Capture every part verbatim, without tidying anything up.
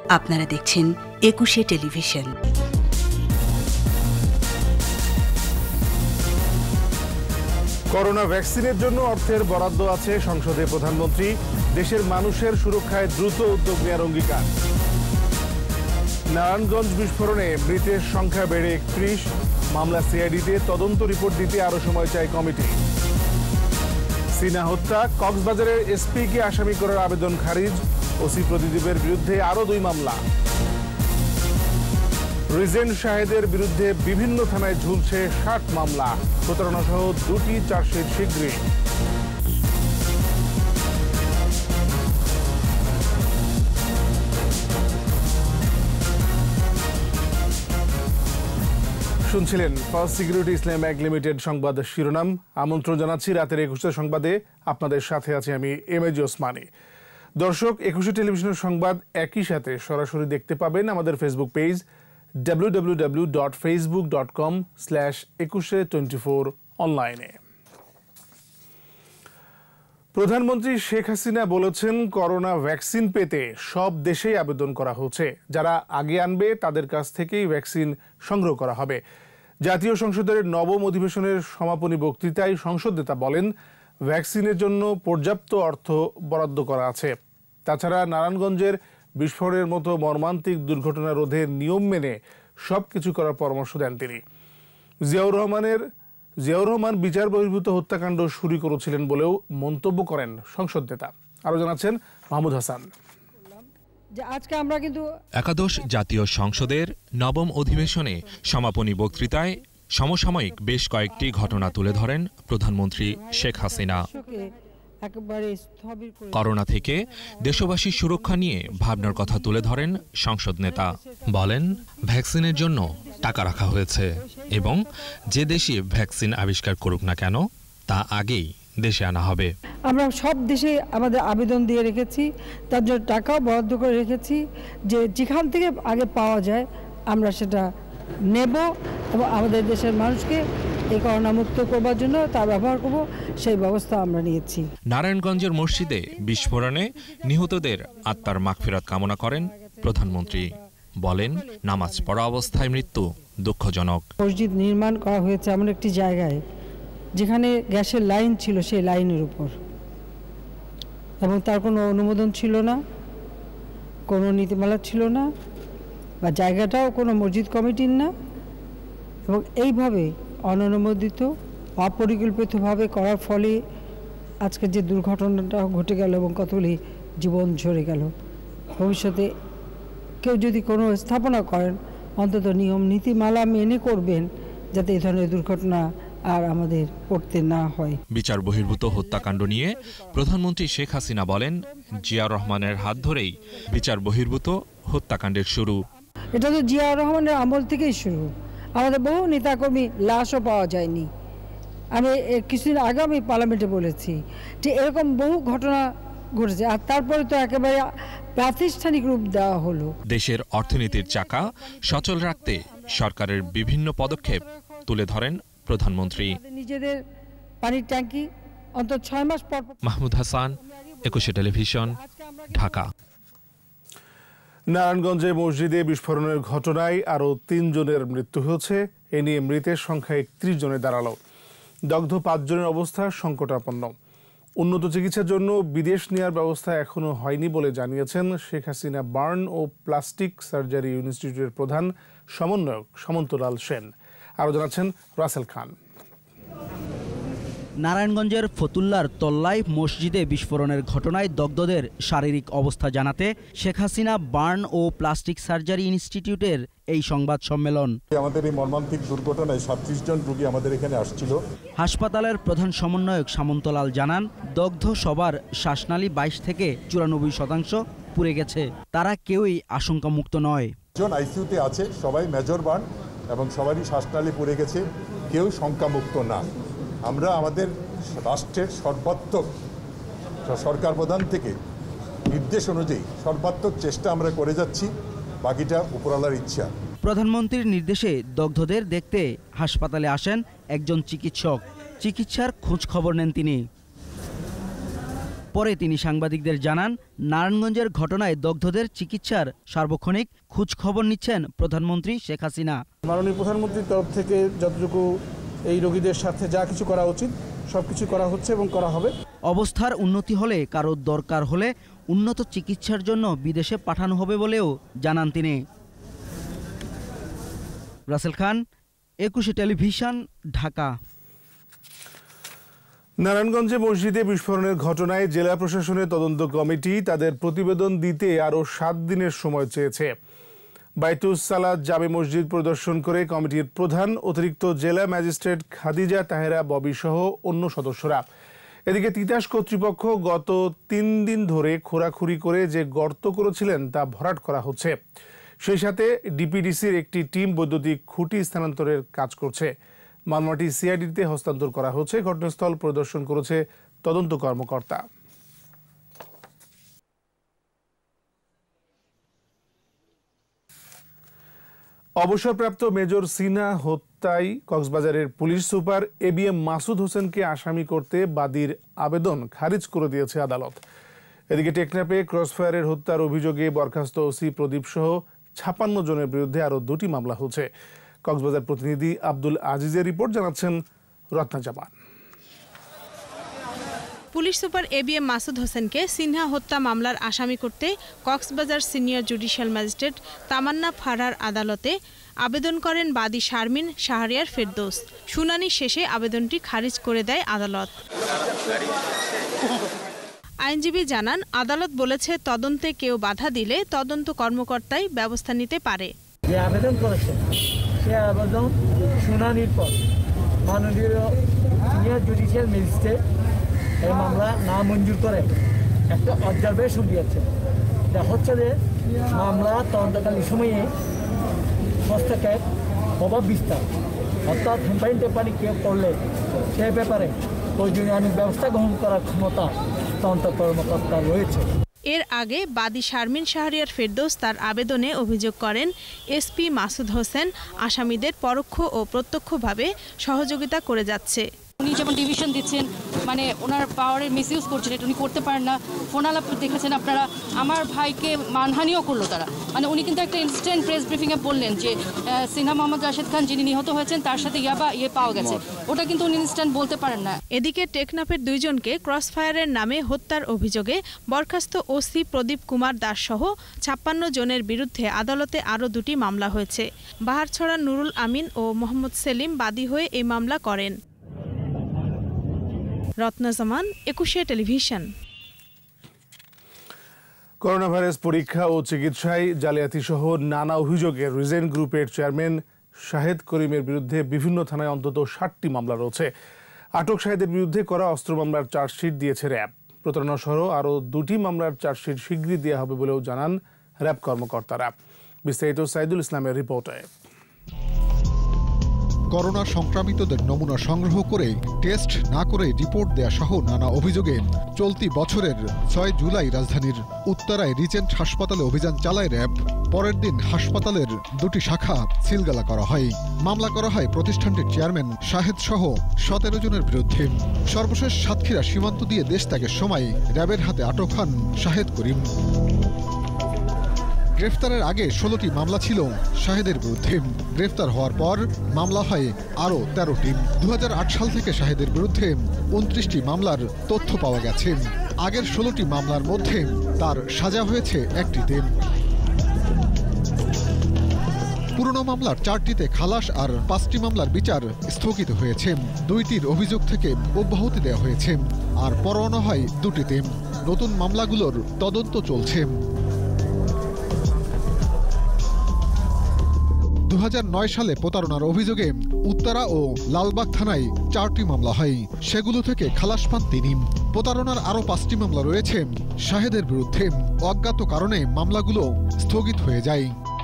আপনারা দেখছেন একুশে টেলিভিশন। করোনা ভ্যাকসিনের জন্য অর্থের বরাদ্দ আছে সংসদে। প্রধানমন্ত্রী দেশের মানুষের সুরক্ষায় দ্রুত উদ্যোগ নেওয়ার অঙ্গীকার। নারায়ণগঞ্জ বিস্ফোরণে মৃতের সংখ্যা বেড়ে একত্রিশ। মামলা সিআইডিতে তদন্ত রিপোর্ট দিতে আরো সময় চায় কমিটি। সিনা হত্যা, কক্সবাজারের এসপিকে আসামি করার আবেদন খারিজ। ওসি প্রদীপের বিরুদ্ধে আরো দুই মামলা। রিজেন্ট শাহেদের বিরুদ্ধে বিভিন্ন থানায় ঝুলছে ষাট মামলা। প্রতারণা সহ দুটি চার্জশিট শীঘ্রই। শুনছিলেন First Security Islami Bank Limited সংবাদ শিরোনাম। আমন্ত্রণ জানাচ্ছি রাতের একুশে সংবাদে। আপনাদের সাথে আছি আমি এম এ জি ওসমানী। দর্শক, একুশে টেলিভিশনের সংবাদ একই সাথে সরাসরি দেখতে পাবেন আমাদের Facebook page W W W dot Facebook dot com slash Ekushey twenty four অনলাইনে। প্রধানমন্ত্রী শেখ হাসিনা বলেছেন, করোনা ভ্যাকসিন পেতে সব দেশেই আবেদন করা হচ্ছে। যারা আগে আনবে তাদের কাছ থেকেই ভ্যাকসিন সংগ্রহ করা হবে। জাতীয় সংসদের নবম অধিবেশনের সমাপনী বক্তৃতায় সংসদ নেতা বলেন, ভ্যাকসিনের জন্য পর্যাপ্ত অর্থ বরাদ্দ করা আছে। তাছাড়া নারায়ণগঞ্জের বিস্ফোরণের মতো মর্মান্তিক দুর্ঘটনা রোধে নিয়ম মেনে সবকিছু করার পরামর্শ দেন তিনি। জিয়াউর রহমানের জিয়াউর রহমান বিচার বহির্ভূত হত্যাকাণ্ড শুরু করেছিলেন বলেও মন্তব্য করেন সংসদ নেতা। আরো জানাচ্ছেন মাহমুদ হাসান। একাদশ জাতীয় সংসদের নবম অধিবেশনে সমাপনী বক্তৃতায় সমসাময়িক বেশ কয়েকটি ঘটনা তুলে ধরেন প্রধানমন্ত্রী শেখ হাসিনা। করোনা থেকে দেশবাসীর সুরক্ষা নিয়ে ভাবনার কথা তুলে ধরেন সংসদ নেতা। বলেন, ভ্যাকসিনের জন্য টাকা রাখা হয়েছে এবং যে দেশে ভ্যাকসিন আবিষ্কার করুক না কেন তা আগেই দেশে আনা হবে। আমরা সব দেশে আমাদের আবেদন দিয়ে রেখেছি, তার জন্য টাকাও বরাদ্দ করে রেখেছি, যে যেখান থেকে আগে পাওয়া যায় আমরা সেটা নেব এবং আমাদের দেশের মানুষকে এই করোনা মুক্ত করবার জন্য তা ব্যবহার করব, সেই ব্যবস্থা আমরা নিয়েছি। নারায়ণগঞ্জের মসজিদে বিস্ফোরণে নিহতদের আত্মার মাগফিরাত কামনা করেন প্রধানমন্ত্রী। বলেন, নামাজ পড়া অবস্থায় মৃত্যু দুঃখজনক। মসজিদ নির্মাণ করা হয়েছে এমন একটি জায়গায় যেখানে গ্যাসের লাইন ছিল, সেই লাইনের উপর, এবং তার কোনো অনুমোদন ছিল না, কোনো নীতিমালা ছিল না, বা জায়গাটাও কোনো মসজিদ কমিটির না, এবং এইভাবে অননুমোদিত অপরিকল্পিতভাবে করার ফলে আজকে যে দুর্ঘটনাটা ঘটে গেল এবং কতগুলি জীবন ঝরে গেল। ভবিষ্যতে কেউ যদি কোনো স্থাপনা করেন অন্তত নিয়ম নীতিমালা মেনে করবেন, যাতে এই ধরনের দুর্ঘটনা আর আমাদের পড়তে না হয়। বিচার বহির্ভূত হত্যাকাণ্ড নিয়ে প্রধানমন্ত্রী শেখ হাসিনা বলেন, জিয়াউর রহমানের হাত ধরেই বিচার বহির্ভূত হত্যাকাণ্ডের শুরু। এটা তো জিয়াউর রহমানের আমল থেকেই শুরু। আমাদের বহু নেতাকর্মী লাশও পাওয়া যায়নি। আমি কিছুদিন আগে আমি পার্লামেন্টে বলেছি যে এরকম বহু ঘটনা ঘটেছে, আর তারপরে তো একেবারে প্রাতিষ্ঠানিক রূপ দেওয়া হলো। দেশের অর্থনীতির চাকা সচল রাখতে সরকারের বিভিন্ন পদক্ষেপ তুলে ধরেন প্রধানমন্ত্রী। নিজেদের পানির ট্যাঙ্কি অন্তত ছয় মাস পর। মাহমুদ হাসান, একুশে টেলিভিশন, ঢাকা। নারায়ণগঞ্জে মসজিদে বিস্ফোরণের ঘটনায় আরও তিনজনের মৃত্যু হয়েছে। এ নিয়ে মৃতের সংখ্যা একত্রিশ জনে দাঁড়ালো। দগ্ধ পাঁচজনের অবস্থা সংকটাপন্ন। উন্নত চিকিৎসার জন্য বিদেশ নেওয়ার ব্যবস্থা এখনও হয়নি বলে জানিয়েছেন শেখ হাসিনা বার্ন ও প্লাস্টিক সার্জারি ইনস্টিটিউটের প্রধান সমন্বয়ক সামন্তলাল সেন। আরও জানাচ্ছেন রাসেল খান। নারায়ণগঞ্জের ফতুল্লার তল্লায় মসজিদে বিস্ফোরণের ঘটনায় দগ্ধদের শারীরিক অবস্থা জানাতে শেখ হাসিনা বার্ন ও প্লাস্টিক সার্জারি ইনস্টিটিউটের এই সংবাদ সম্মেলন। আমাদের এই মর্মান্তিক দুর্ঘটনায় সাতত্রিশ জন রোগী আমাদের এখানে আসছিল। হাসপাতালের প্রধান সমন্বয়ক সামন্তলাল জানান, দগ্ধ সবার শ্বাসনালী বাইশ থেকে চুরানব্বই শতাংশ পুড়ে গেছে। তারা কেউই আশঙ্কামুক্ত নয়। জন আইসিইউতে আছে, সবাই মেজর বার্ন এবং সবারই শ্বাসনালী পুড়ে গেছে, কেউ শঙ্কামুক্ত না। আমরা আমাদের রাষ্ট্রের সর্বাত্মক সরকার প্রধান থেকে নির্দেশ অনুযায়ী সর্বাত্মক চেষ্টা আমরা করে যাচ্ছি, বাকিটা উপরওয়ালার ইচ্ছা। প্রধানমন্ত্রীর নির্দেশে দগ্ধদের দেখতে হাসপাতালে আসেন একজন চিকিৎসক। চিকিৎসার খোঁজ খবর নেন তিনি। পরে তিনি সাংবাদিকদের জানান, নারায়ণগঞ্জের ঘটনায় দগ্ধদের চিকিৎসার সার্বক্ষণিক খোঁজ খবর নিচ্ছেন প্রধানমন্ত্রী শেখ হাসিনা। মাননীয় প্রধানমন্ত্রীর তরফ থেকে যতটুকু এই রোগীদের সাথে যা কিছু করা উচিত সবকিছু করা হচ্ছে এবং করা হবে। অবস্থার উন্নতি হলে কারো দরকার হলে উন্নত চিকিৎসার জন্য বিদেশে পাঠানো হবে বলেও জানান তিনি। রাসেল খান, একুশে টেলিভিশন, ঢাকা। নারায়ণগঞ্জে মসজিদে বিস্ফোরণের ঘটনায় জেলা প্রশাসনের তদন্ত কমিটি তাদের প্রতিবেদন দিতে আরও সাত দিনের সময় চেয়েছে। বাইতুস সালাত জামে মসজিদ পরিদর্শন করে কমিটির প্রধান অতিরিক্ত জেলা ম্যাজিস্ট্রেট খাদিজা তাহেরা ববি সহ অন্য সদস্যরা। এদিকে তিতাস কর্তৃপক্ষ গত তিন দিন ধরে খোঁড়াখুড়ি করে যে গর্ত করেছিলেন তা ভরাট করা হচ্ছে। সেই সাথে ডিপিডিসির একটি টিম বৈদ্যুতিক খুঁটি স্থানান্তরের কাজ করছে। মামলাটি সিআইডিতে হস্তান্তর করা হচ্ছে। ঘটনাস্থল পরিদর্শন করেছে তদন্ত কর্মকর্তা। অবসরপ্রাপ্ত মেজর সিনহা হত্যায় কক্সবাজারের police super A B M Masud হোসেনকে আসামি করতে বাদীর আবেদন খারিজ করে দিয়েছে আদালত। এদিকে টেকনাফে ক্রসফায়ারের হত্যার অভিযোগে বরখাস্ত ওসি প্রদীপ সহ ছাপ্পান্ন জনের বিরুদ্ধে আরও দুটি মামলা হচ্ছে। কক্সবাজার প্রতিনিধি আব্দুল আজিজের রিপোর্ট, জানাচ্ছেন Ratna Zaman. Police super A B M Masud হোসেনকে সিনহা হত্যা মামলার আসামি করতে Cox's Bazar senior judicial magistrate Tamanna ফারহার আদালতে আবেদন করেন বাদী শারমিন শাহরিয়ার ফেরদৌস। শুনানি শেষে আবেদনটি খারিজ করে দেয় আদালত। আইনজীবী জানান, আদালত বলেছে তদন্তে কেউ বাধা দিলে তদন্ত কর্মকর্তাই ব্যবস্থা নিতে পারে। যে আবেদন করেছে সে আবেদন শুনানির পর মাননীয় সিনিয়র জুডিশিয়াল ম্যাজিস্ট্রেট এই মামলা না মঞ্জুর করে একটা অবজারভেশন দিয়েছে। যা হচ্ছে যে মামলা তদন্তকালীন সময়ে হস্তক্ষেপ প্রভাব বিস্তার অর্থাৎ হেম্পাইন টেম্পানি কেউ করলে সে ব্যাপারে প্রয়োজনীয় আইনি ব্যবস্থা গ্রহণ করার ক্ষমতা তদন্ত কর্মকর্তা রয়েছে। এর আগে বাদী শারমিন শাহরিয়ার ফেরদৌস তার আবেদনে অভিযোগ করেন এসপি মাসুদ হোসেন আসামিদের পরোক্ষ ও প্রত্যক্ষভাবে সহযোগিতা করে যাচ্ছে। উনি যেমন ডিভিশন দিচ্ছেন, মানে ওনার পাওয়ারের মিসইউজ করছেন, এটা উনি করতে পারেন না। ফোন আলাপ দেখেছেন আপনারা, আমার ভাইকে মানহানিও করলো তারা। মানে উনি কিন্তু একটা ইনস্ট্যান্ট প্রেস ব্রিফিংয়ে বললেন যে সিনহা মোহাম্মদ রাশেদ খান যিনি নিহত হয়েছেন তার সাথে ইয়াবা ইয়ে পাওয়া গেছে, ওটা কিন্তু উনি ইনস্ট্যান্ট বলতে পারেন না। এদিকে টেকনাফের দুইজনকে ক্রসফায়ারের নামে হত্যার অভিযোগে বরখাস্ত ওসি প্রদীপ কুমার দাস সহ ছাপ্পান্ন জনের বিরুদ্ধে আদালতে আরও দুটি মামলা হয়েছে। বাহারছড়া নুরুল আমিন ও মোহাম্মদ সেলিম বাদী হয়ে এই মামলা করেন। রত্না জামান, একুশে টেলিভিশন। করোনা ভাইরাস পরীক্ষা ও চিকিৎসায় জালিয়াতি সহ নানা অভিযোগে রিজেন গ্রুপের চেয়ারম্যান শাহেদ করিমের বিরুদ্ধে বিভিন্ন থানায় অন্তত ষাটটি মামলা রয়েছে। আটক শাহেদের বিরুদ্ধে করা অস্ত্র মামলার চার্জশিট দিয়েছে র্যাব। প্রতারণা সহ আরও দুটি মামলার চার্জশিট শীঘ্রই দেওয়া হবে বলেও জানান র্যাব কর্মকর্তারা। বিস্তারিত সাইদুল ইসলামের রিপোর্টে। করোনা সংক্রামিতদের নমুনা সংগ্রহ করে টেস্ট না করে রিপোর্ট দেয়া সহ নানা অভিযোগে চলতি বছরের ছয় জুলাই রাজধানীর উত্তরায় রিজেন্ট হাসপাতালে অভিযান চালায় র্যাব। পরের দিন হাসপাতালের দুটি শাখা সিলগালা করা হয়। মামলা করা হয় প্রতিষ্ঠানটির চেয়ারম্যান শাহেদ সহ সতেরো জনের বিরুদ্ধে। সর্বশেষ সাতক্ষীরা সীমান্ত দিয়ে দেশ ত্যাগের সময় র্যাবের হাতে আটক হন শাহেদ করিম। গ্রেফতারের আগে ষোলোটি মামলা ছিল শাহেদের বিরুদ্ধে। গ্রেফতার হওয়ার পর মামলা হয় আরও তেরোটি। দু হাজার আট সাল থেকে শাহেদের বিরুদ্ধে উনত্রিশটি মামলার তথ্য পাওয়া গেছে। আগের ষোলোটি মামলার মধ্যে তার সাজা হয়েছে একটিতে। পুরনো মামলার চারটিতে খালাস আর পাঁচটি মামলার বিচার স্থগিত হয়েছে। দুইটির অভিযোগ থেকে অব্যাহতি দেওয়া হয়েছে আর পরোয়ানা হয় দুটিতে। নতুন মামলাগুলোর তদন্ত চলছে। দু হাজার নয় সালে প্রতারণার অভিযোগে উত্তরা ও লালবাগ থানায় চারটি মামলা হয়, সেগুলো থেকে খালাস পান তিনি। প্রতারণার আরও পাঁচটি মামলা রয়েছে শাহেদের বিরুদ্ধে। অজ্ঞাত কারণে মামলাগুলো স্থগিত হয়ে যায়।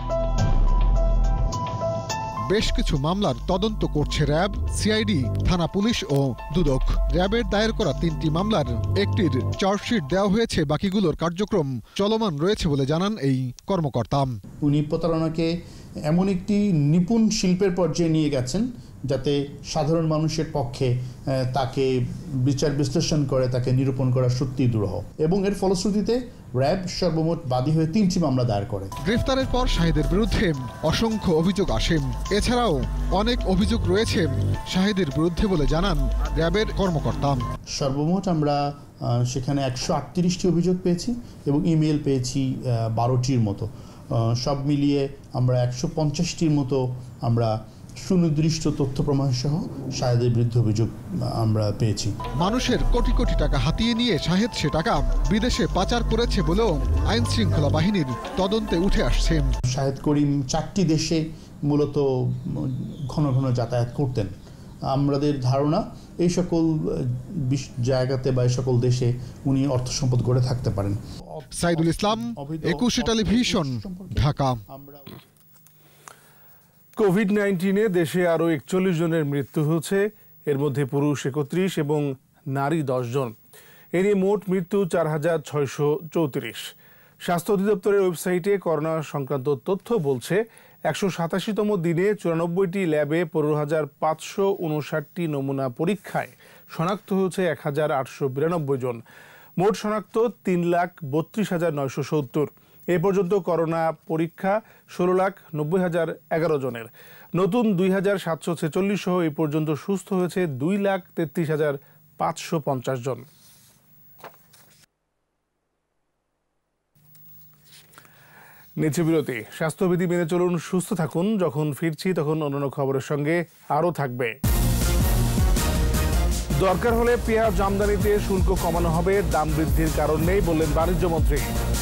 বেশ কিছু মামলার তদন্ত করছে র্যাব, সিআইডি, থানা পুলিশ ও দুদক। র্যাবের দায়ের করা তিনটি মামলার একটির চার্জশিট দেওয়া হয়েছে, বাকিগুলোর কার্যক্রম চলমান রয়েছে বলে জানান এই কর্মকর্তা। উনি প্রতারণাকে এমন একটি নিপুণ শিল্পের পর্যায়ে নিয়ে গেছেন যাতে সাধারণ মানুষের পক্ষে তাকে বিচার বিশ্লেষণ করে তাকে নিরূপণ করা সত্যিই দুরূহ এবং এর ফলশ্রুতিতে র্যাব সর্বমোট বাদী হয়ে তিনটি মামলা দায়ের করে। গ্রেফতারের পর শাহিদের বিরুদ্ধে অসংখ্য অভিযোগ আসে। এছাড়াও অনেক অভিযোগ রয়েছে শাহিদের বিরুদ্ধে বলে জানান র্যাবের কর্মকর্তা। সর্বমোট আমরা সেখানে একশো আটত্রিশটি অভিযোগ পেয়েছি এবং ইমেল পেয়েছি বারোটির মতো। সব মিলিয়ে আমরা একশো পঞ্চাশটির মতো আমরা সুনির্দিষ্ট তথ্য প্রমাণ সহ শাহেদের বিরুদ্ধে অভিযোগ আমরা পেয়েছি। মানুষের কোটি কোটি টাকা হাতিয়ে নিয়ে শাহেদ সে টাকা বিদেশে পাচার করেছে বলেও আইন শৃঙ্খলা বাহিনীর তদন্তে উঠে আসছে। শাহেদ করিম চারটি দেশে মূলত ঘন ঘন যাতায়াত করতেন। আমাদের ধারণা এই সকল জায়গাতে বা এই সকল দেশে উনি অর্থ সম্পদ গড়ে থাকতে পারেন। সাইদুল ইসলাম, একুশে টেলিভিশন, ঢাকা। কোভিড নাইন্টিনে দেশে আরও একচল্লিশ জনের মৃত্যু হয়েছে, এর মধ্যে পুরুষ একত্রিশ এবং নারী দশ জন। এ নিয়ে মোট মৃত্যু চার হাজার ছয়শো চৌত্রিশ। স্বাস্থ্য অধিদপ্তরের ওয়েবসাইটে করোনা সংক্রান্ত তথ্য বলছে একশো সাতাশিতম দিনে চুরানব্বইটি ল্যাবে পনেরো হাজার পাঁচশো উনষাটটি নমুনা পরীক্ষায় শনাক্ত হয়েছে এক হাজার আটশো বিরানব্বই জন। মোট শনাক্ত তিন লাখ বত্রিশ হাজার নয়শো সত্তর। এ পর্যন্ত করোনা পরীক্ষা ষোলো লাখ নব্বই হাজার এগারো জনের। নতুন দুই হাজার সাতশো ছেচল্লিশ সহ এ পর্যন্ত সুস্থ হয়েছে দুই লাখ তেত্রিশ হাজার পাঁচশো পঞ্চাশ জন। নিচে বিরতি। স্বাস্থ্যবিধি মেনে চলুন, সুস্থ থাকুন। যখন ফিরছি তখন অন্যান্য খবরের সঙ্গে আরও থাকবে। দরকার হলে পেঁয়াজ আমদানিতে শুল্ক কমানো হবে, দাম বৃদ্ধির কারণ নেই বললেন বাণিজ্য মন্ত্রী।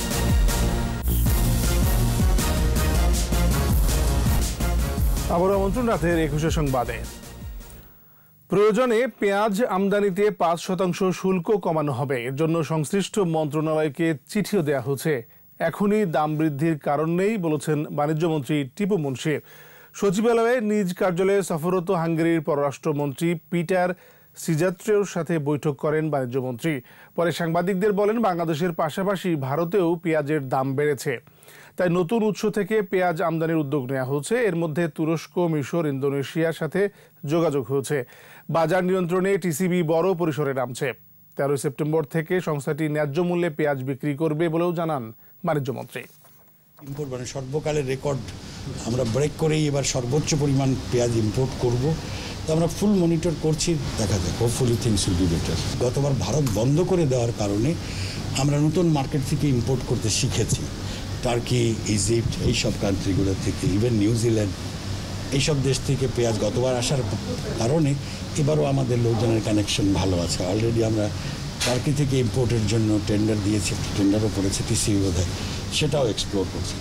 আবারও আমন্ত্রণ রাতের একুশে সংবাদে। প্রয়োজনে পেঁয়াজ আমদানিতে পাঁচ শতাংশ শুল্ক কমানো হবে, এর জন্য সংশ্লিষ্ট মন্ত্রণালয়কে চিঠিও দেওয়া হচ্ছে। এখনই দাম বৃদ্ধির কারণ নেই বলেছেন বাণিজ্যমন্ত্রী টিপু মুনশি। সচিবালয়ে নিজ কার্যালয়ে সফররত হাঙ্গেরির পররাষ্ট্রমন্ত্রী পিটার সিজাত্রের সাথে বৈঠক করেন বাণিজ্যমন্ত্রী। পরে সাংবাদিকদের বলেন, বাংলাদেশের পাশাপাশি ভারতেও পেঁয়াজের দাম বেড়েছে, তাই নতুন উৎস থেকে পেঁয়াজ আমদানির উদ্যোগ নেওয়া হচ্ছে। এর মধ্যে তুরস্ক, মিশর, ইন্দোনেশিয়ার সাথে যোগাযোগ হয়েছে। বাজার নিয়ন্ত্রণে টিসিবি বড় পরিসরে নামছে। তেরোই সেপ্টেম্বর থেকে সংস্থাটি ন্যায্য মূল্যে পেঁয়াজ বিক্রি করবে বলেও জানান বাণিজ্যমন্ত্রী। ইম্পোর্ট মানে সর্বকালের রেকর্ড আমরা ব্রেক করেই এবার সর্বোচ্চ পরিমাণ পেঁয়াজ ইম্পোর্ট করব। তো আমরা ফুল মনিটর করছি, দেখা যাক, hopefully things will be better. গতবার ভারত বন্ধ করে দেওয়ার কারণে আমরা নতুন মার্কেট থেকে ইম্পোর্ট করতে শিখেছি। টার্কি, ইজিপ্ট, এইসব কান্ট্রিগুলো থেকে, ইভেন নিউজিল্যান্ড, এইসব দেশ থেকে পেঁয়াজ গতবার আসার কারণে এবারও আমাদের লোকজনের কানেকশন ভালো আছে। অলরেডি আমরা টার্কি থেকে ইম্পোর্টের জন্য টেন্ডার দিয়েছি, টেন্ডারও পড়েছে, টিসিবি বোধহয় সেটাও এক্সপ্লোর করছে।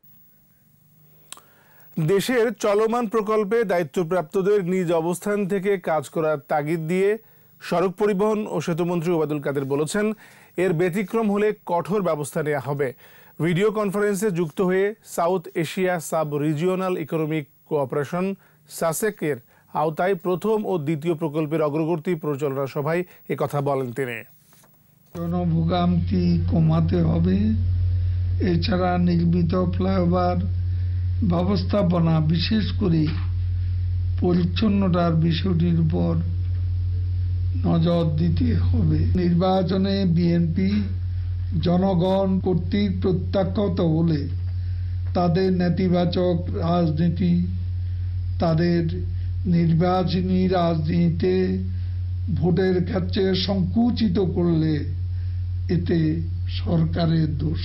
দেশের চলমান প্রকল্পে দায়িত্বপ্রাপ্তদের নিজ অবস্থান থেকে কাজ করার তাগিদ দিয়ে সড়ক পরিবহন ও সেতুমন্ত্রী ওবায়দুল কাদের বলেছেন, এর ব্যতিক্রম হলে কঠোর ব্যবস্থা নেওয়া হবে। ভিডিও কনফারেন্সে যুক্ত হয়ে South Asia sub regional economic cooperation সাসেকের আওতায় প্রথম ও দ্বিতীয় প্রকল্পের অগ্রগতি পরিচালনা সভায় একথা বলেন তিনি। জনভোগান্তি কমাতে হবে। এছাড়া নির্মিত ফ্লাইওভার ব্যবস্থাপনা, বিশেষ করে পরিচ্ছন্নতার বিষয়টির উপর নজর দিতে হবে। নির্বাচনে বিএনপি জনগণ কর্তৃক প্রত্যাখ্যাত হলে তাদের নেতিবাচক রাজনীতি, তাদের নির্বাচনী রাজনীতিতে ভোটের ক্ষেত্রে সংকুচিত করলে এতে সরকারের দোষ।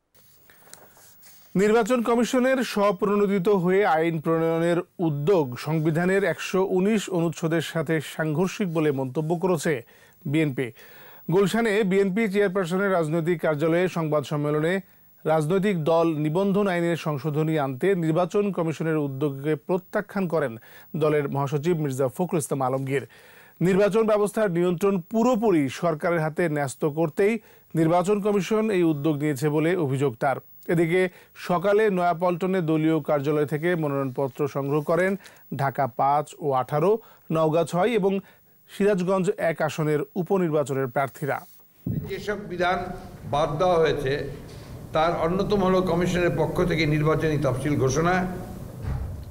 নির্বাচন কমিশনের স্বপ্রণোদিত হয়ে আইন প্রণয়নের উদ্যোগ সংবিধানের একশো উনিশ অনুচ্ছেদের সাথে সাংঘর্ষিক বলে মন্তব্য করেছে বিএনপি। গুলশানে বিএনপি চেয়ারপারসনের রাজনৈতিক কার্যালয়ে সংবাদ সম্মেলনে রাজনৈতিক দল নিবন্ধন আইনের সংশোধনী আনতে নির্বাচন কমিশনের উদ্যোগকে প্রত্যাখ্যান করেন দলের মহাসচিব মির্জা ফখরুল ইসলাম আলমগীর। নির্বাচন ব্যবস্থার নিয়ন্ত্রণ পুরোপুরি সরকারের হাতে ন্যস্ত করতেই নির্বাচন কমিশন এই উদ্যোগ নিয়েছে বলে অভিযোগ তার। এদিকে সকালে নয়াপল্টনে দলীয় কার্যালয় থেকে মনোনয়নপত্র সংগ্রহ করেন ঢাকা পাঁচ ও আঠারো, নওগাঁ ছয় এবং সিরাজগঞ্জ এক আসনের উপনির্বাচনের প্রার্থীরা। যেসব বিধান বাদ দেওয়া হয়েছে তার অন্যতম হল কমিশনের পক্ষ থেকে নির্বাচনী তফসিল ঘোষণা,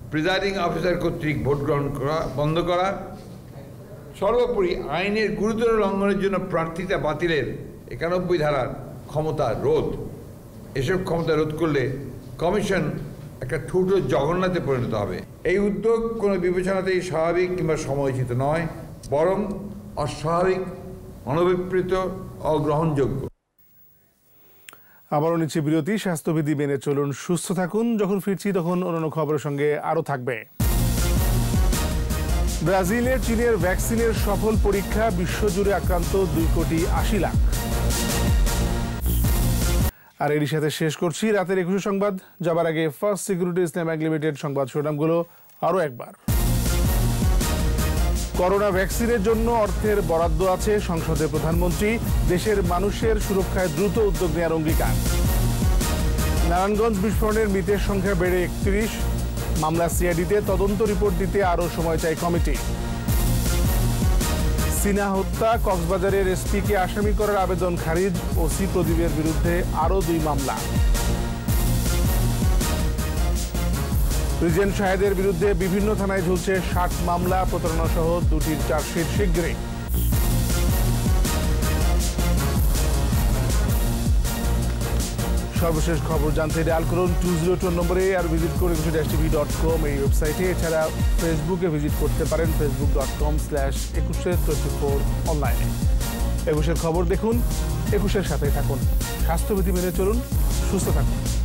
প্রিজাইডিং অফিসার কর্তৃক ভোট গ্রহণ করা বন্ধ করা, সর্বোপরি আইনের গুরুতর লঙ্ঘনের জন্য প্রার্থিতা বাতিলের একানব্বই ধারার ক্ষমতা রোধ। এসব ক্ষমতা রোধ করলে কমিশন একটা ঠুটো জগন্নাথে পরিণত হবে। এই উদ্যোগ কোনো বিবেচনাতেই স্বাভাবিক কিংবা সময়োচিত নয়, বরং অস্বাভাবিক, অনভিপ্রেত, অগ্রহণযোগ্য। আবারও নিচ্ছে বিরতি। স্বাস্থ্যবিধি মেনে চলুন, সুস্থ থাকুন। যখন ফিরছি তখন অন্যান্য খবরের সঙ্গে আরও থাকবে। ব্রাজিলের চীনের ভ্যাকসিনের সফল পরীক্ষা, বিশ্বজুড়ে আক্রান্ত দুই কোটি আশি লাখ। আর এরই সাথে শেষ করছি রাতের একুশে সংবাদ। যাবার আগে First Security Islami Bank Limited সংবাদ শিরোনামগুলো আরও একবার। করোনা ভ্যাকসিনের জন্য অর্থের বরাদ্দ আছে সংসদে, প্রধানমন্ত্রী দেশের মানুষের সুরক্ষায় দ্রুত উদ্যোগ নেওয়ার অঙ্গীকার। নারায়ণগঞ্জ বিস্ফোরণের মৃতের সংখ্যা বেড়ে একত্রিশ, মামলা সিআইডিতে তদন্ত রিপোর্ট দিতে আরও সময় চায় কমিটি। সিনহা হত্যা, কক্সবাজারের এসপিকে আসামি করার আবেদন খারিজ, ওসি প্রদীপের বিরুদ্ধে আরও দুই মামলা। রিজেন্ট শাহেদের বিরুদ্ধে বিভিন্ন থানায় ঝুলছে ষাট মামলা, প্রতারণা সহ দুটির চার্জশিট শীঘ্রই। সর্বশেষ খবর জানতে ডায়াল করুন টু জিরো টু নম্বরে, আর ভিজিট করে একুশে ড্যাশ টিভি ডট কম এই ওয়েবসাইটে। এছাড়া ফেসবুকে ভিজিট করতে পারেন Facebook dot com slash Ekushey twenty four অনলাইনে। একুশের খবর দেখুন, একুশের সাথে থাকুন। স্বাস্থ্যবিধি মেনে চলুন, সুস্থ থাকুন।